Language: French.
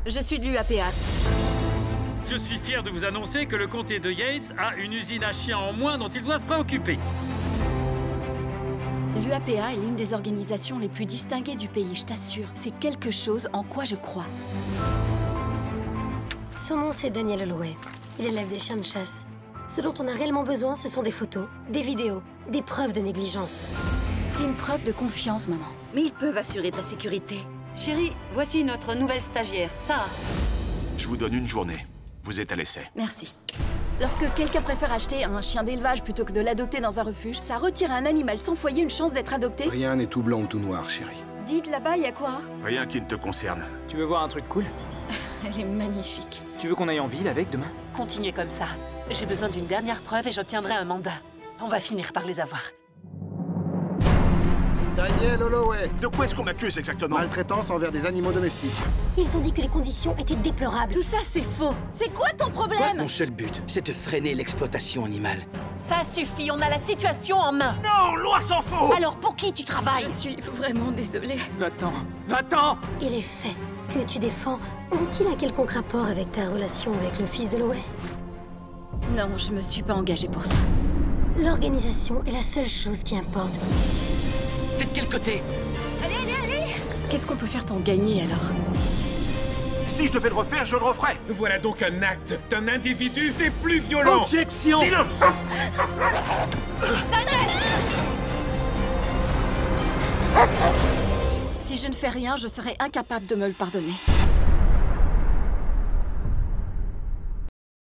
Je suis de l'UAPA. Je suis fier de vous annoncer que le comté de Yates a une usine à chiens en moins dont il doit se préoccuper. L'UAPA est l'une des organisations les plus distinguées du pays, je t'assure. C'est quelque chose en quoi je crois. Son nom, c'est Daniel Holloway. Il élève des chiens de chasse. Ce dont on a réellement besoin, ce sont des photos, des vidéos, des preuves de négligence. C'est une preuve de confiance, maman. Mais ils peuvent assurer ta sécurité. Chérie, voici notre nouvelle stagiaire, Sarah. Je vous donne une journée. Vous êtes à l'essai. Merci. Lorsque quelqu'un préfère acheter un chien d'élevage plutôt que de l'adopter dans un refuge, ça retire à un animal sans foyer une chance d'être adopté. Rien n'est tout blanc ou tout noir, chérie. Dites là-bas, y a quoi? Rien qui ne te concerne. Tu veux voir un truc cool? Elle est magnifique. Tu veux qu'on aille en ville avec demain? Continuez comme ça. J'ai besoin d'une dernière preuve et j'obtiendrai un mandat. On va finir par les avoir. Daniel Holloway, De quoi est-ce qu'on m'accuse exactement? maltraitance envers des animaux domestiques. Ils ont dit que les conditions étaient déplorables. Tout ça, c'est faux. C'est quoi ton problème? Mon seul but, c'est de freiner l'exploitation animale. Ça suffit, on a la situation en main. Non, loi s'en fout! Alors pour qui tu travailles? Je suis vraiment désolée. Va-t'en! Va-t'en! Et les faits que tu défends ont-ils un quelconque rapport avec ta relation avec le fils de Holloway? Non, je me suis pas engagée pour ça. L'organisation est la seule chose qui importe. T'es de quel côté? Qu'est-ce qu'on peut faire pour gagner, alors? Si je devais le refaire, je le referais! Voilà donc un acte d'un individu des plus violents. Objection! Silence! Si je ne fais rien, je serai incapable de me le pardonner.